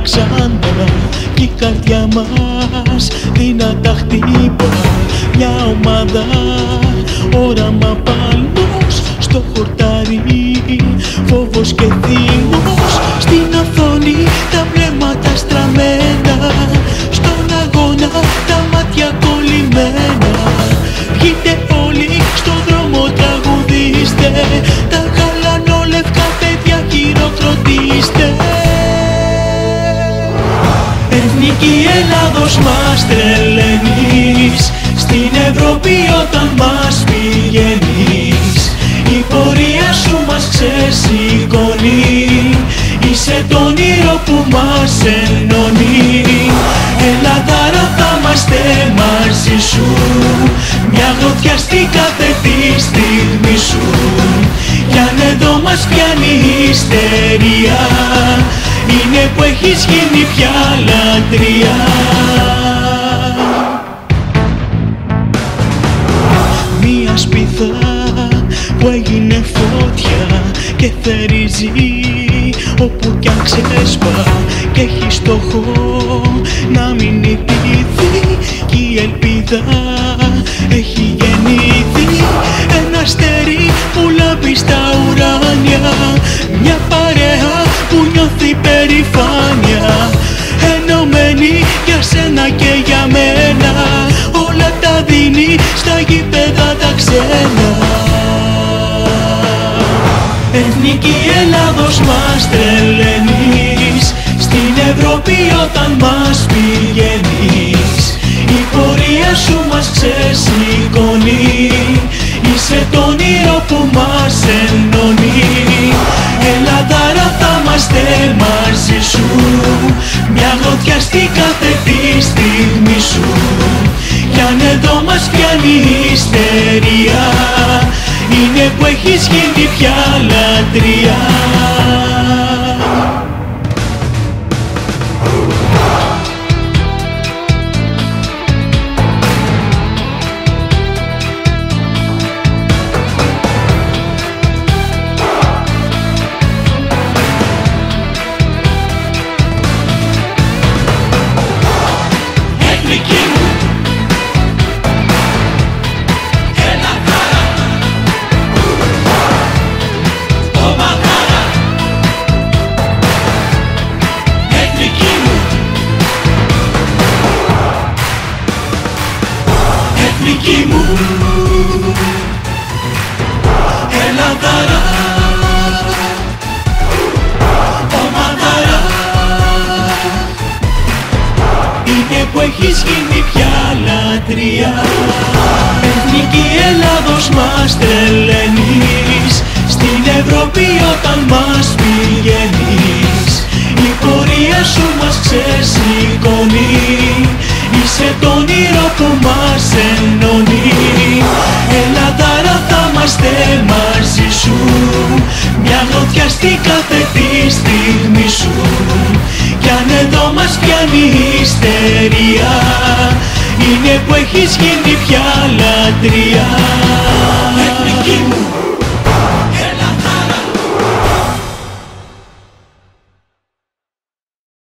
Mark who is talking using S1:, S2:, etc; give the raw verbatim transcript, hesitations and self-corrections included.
S1: Αλεξάνδρα κι η καρδιά μας δυνατά χτύπα. Μια ομάδα, όραμα παλμός στο χορτάρι, φόβος και θυμός. Στην οθόνη τα βλέμματα στραμμένα, στον αγώνα τα μάτια κολλημένα. Βγείτε όλοι στον δρόμο, τραγουδίστε, τα γαλανόλευκα παιδιά χειροκροτήστε. Εθνική Ελλάδος μας τρελαίνεις, στην Ευρώπη όταν μας πηγαίνεις. Η πορεία σου μας ξεσηκώνει, είσαι το όνειρο που μας ενώνει. Ελλαδάρα θα είμαστε μαζί σου, μια γροθιά στην κάθε τη στιγμή σου. Κι αν εδώ μας πιάνει η ιστερία, είναι που έχεις γίνει πια λατρεία. Μια σπίθα που έγινε φωτιά και θερίζει όπου κι αν ξέσπα, και έχει στόχο να μην νικηθεί, κι η ελπίδα έχει γεννηθεί. Ένα αστέρι που λάμπει στα ουράνια, μια παρέα που νιώθει περηφάνεια, ενωμένη για σένα και για μένα, όλα τα δίνει στα γήπεδα τα ξένα. Εθνική Ελλάδος μας τρελαίνεις, στην Ευρώπη όταν μας πηγαίνεις. Η πορεία σου μας ξεσηκώνει, είσαι το όνειρο που μας ενώνει. Ελλαδάρα θα είμαστε μαζί σου, μια γροθιά στην κάθε τη στιγμή σου. Κι αν εδώ μας πιάνει η ιστερία, είναι που έχεις γίνει πια λατρεία. Εθνική μου Ελλαδάρα, ομαδάρα, είναι που έχεις γίνει πια λατρεία. Εθνική Ελλάδος μας τρελαίνεις, στην Ευρώπη όταν μας πηγαίνεις. Η πορεία σου μας ξεσηκώνει, είσαι το όνειρο που μας ενώνει. Ελλαδάρα θα είμαστε μαζί σου, μια γροθιά στην κάθε τη στιγμή σου. Κι αν εδώ μας πιάνει η ιστερία, είναι που έχεις γίνει πια λατρεία.